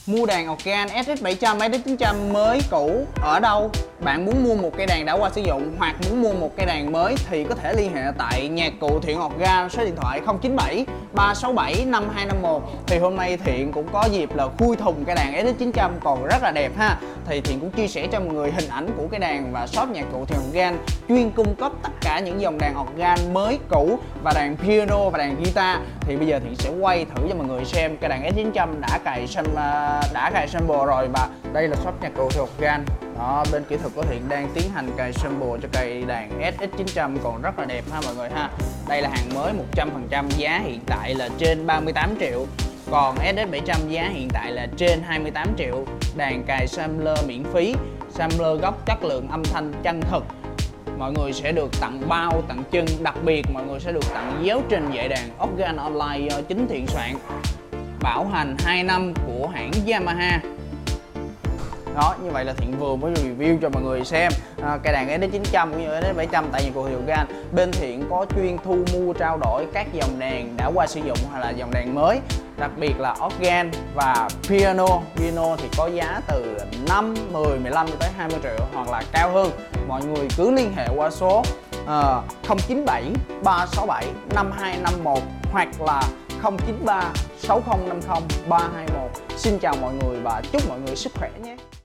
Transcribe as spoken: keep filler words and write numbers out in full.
Mua đàn organ ét ích bảy trăm, ét ích chín trăm mới cũ ở đâu? Bạn muốn mua một cây đàn đã qua sử dụng hoặc muốn mua một cây đàn mới thì có thể liên hệ tại Nhạc Cụ Thiện Organ, số điện thoại không chín bảy ba sáu bảy năm hai năm một. Thì hôm nay Thiện cũng có dịp là khui thùng cây đàn ét ích chín trăm còn rất là đẹp ha. Thì Thiện cũng chia sẻ cho mọi người hình ảnh của cây đàn và shop Nhạc Cụ Thiện Organ chuyên cung cấp tất cả những dòng đàn organ mới cũ và đàn piano và đàn guitar. Thì bây giờ Thiện sẽ quay thử cho mọi người xem cây đàn ét chín trăm đã cài đã cài sample rồi, và đây là shop Nhạc Cụ Thiện Organ. Đó, bên kỹ thuật của Thiện đang tiến hành cài sample cho cây đàn ét ích chín trăm còn rất là đẹp ha mọi người ha. Đây là hàng mới một trăm phần trăm, giá hiện tại là trên ba mươi tám triệu. Còn ét ích bảy trăm giá hiện tại là trên hai mươi tám triệu. Đàn cài sampler miễn phí, sampler gốc chất lượng âm thanh chân thực. Mọi người sẽ được tặng bao, tặng chân, đặc biệt mọi người sẽ được tặng giáo trình dạy đàn organ online do chính Thiện soạn. Bảo hành hai năm của hãng Yamaha. Đó, như vậy là Thiện vừa mới review cho mọi người xem à, cây đàn ét ích chín trăm cũng như ét ích bảy trăm tại Nhạc Cụ Thiện Organ. Bên Thiện có chuyên thu mua trao đổi các dòng đàn đã qua sử dụng hay là dòng đàn mới, đặc biệt là organ và piano. Piano thì có giá từ năm, mười, mười lăm tới hai mươi triệu hoặc là cao hơn. Mọi người cứ liên hệ qua số uh, không chín bảy ba sáu bảy năm hai năm một hoặc là không chín ba sáu không năm không ba hai một. Xin chào mọi người và chúc mọi người sức khỏe nhé.